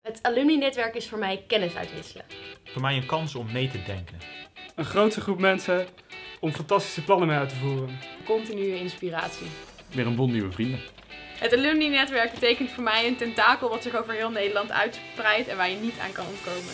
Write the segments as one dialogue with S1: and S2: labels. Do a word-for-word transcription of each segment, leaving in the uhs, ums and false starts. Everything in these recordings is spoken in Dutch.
S1: Het alumni-netwerk is voor mij kennis uitwisselen.
S2: Voor mij een kans om mee te denken.
S3: Een grote groep mensen om fantastische plannen mee uit te voeren.
S4: Continue inspiratie.
S5: Weer een bond nieuwe vrienden.
S4: Het alumni-netwerk betekent voor mij een tentakel wat zich over heel Nederland uitspreidt en waar je niet aan kan ontkomen.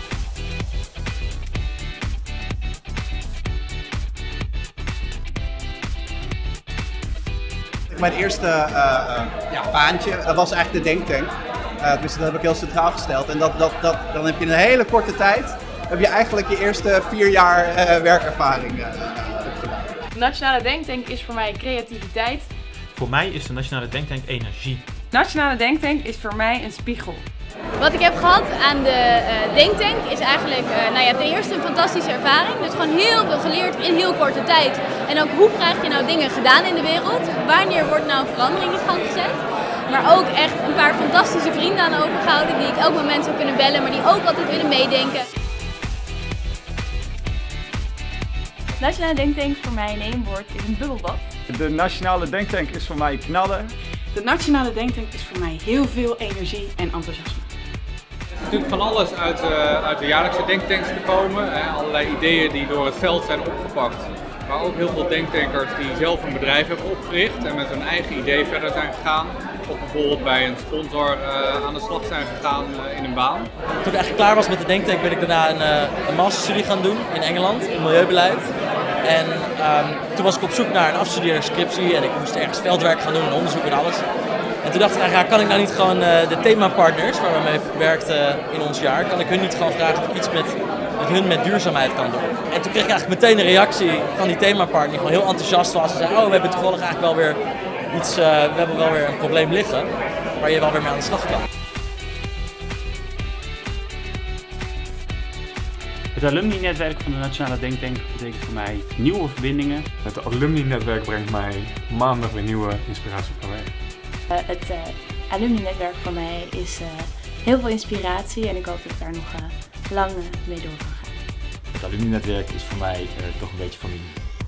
S6: Mijn eerste uh, uh, ja, baantje, dat was eigenlijk de denktank. Uh, dus dat heb ik heel centraal gesteld. En dat, dat, dat, dan heb je in een hele korte tijd, heb je eigenlijk je eerste vier jaar uh, werkervaring uh, opgedaan.
S4: De Nationale Denktank is voor mij creativiteit.
S2: Voor mij is de Nationale Denktank energie.
S4: Nationale Denktank is voor mij een spiegel.
S7: Wat ik heb gehad aan de uh, Denktank is eigenlijk uh, nou ja, ten eerste een fantastische ervaring. Dus gewoon heel veel geleerd in heel korte tijd. En ook hoe krijg je nou dingen gedaan in de wereld? Wanneer wordt nou een verandering in gang gezet? Maar ook echt een paar fantastische vrienden aan overgehouden die ik elk moment zou kunnen bellen, maar die ook altijd willen meedenken.
S8: Nationale Denktank voor mij in één woord is een bubbelbad.
S5: De Nationale Denktank is voor mij knallen.
S4: De Nationale Denktank is voor mij heel veel energie en enthousiasme.
S9: Er is natuurlijk van alles uit, uh, uit de jaarlijkse denktanks gekomen. Hè, allerlei ideeën die door het veld zijn opgepakt. Maar ook heel veel denktankers die zelf een bedrijf hebben opgericht en met hun eigen idee verder zijn gegaan. Of bijvoorbeeld bij een sponsor uh, aan de slag zijn gegaan uh, in een baan.
S10: Toen ik eigenlijk klaar was met de denktank ben ik daarna een, uh, een masterstudie gaan doen in Engeland, in milieubeleid. En um, toen was ik op zoek naar een afstudeerscriptie en ik moest ergens veldwerk gaan doen en onderzoek en alles. En toen dacht ik eigenlijk, ja, kan ik nou niet gewoon uh, de themapartners waar we mee werkten in ons jaar, kan ik hun niet gewoon vragen of ik iets met, met hun met duurzaamheid kan doen. En toen kreeg ik eigenlijk meteen een reactie van die themapartner die gewoon heel enthousiast was en zei, oh, we hebben toevallig eigenlijk wel weer iets, uh, we hebben wel weer een probleem liggen waar je wel weer mee aan de slag kan.
S3: Het alumni-netwerk van de Nationale Denktank betekent voor mij nieuwe verbindingen.
S5: Het alumni-netwerk brengt mij maandag weer nieuwe inspiratie op mijn weg.
S8: Uh, het uh, alumni-netwerk voor mij is uh, heel veel inspiratie en ik hoop dat ik daar nog uh, lang uh, mee door kan gaan.
S5: Het alumni-netwerk is voor mij uh, toch een beetje familie.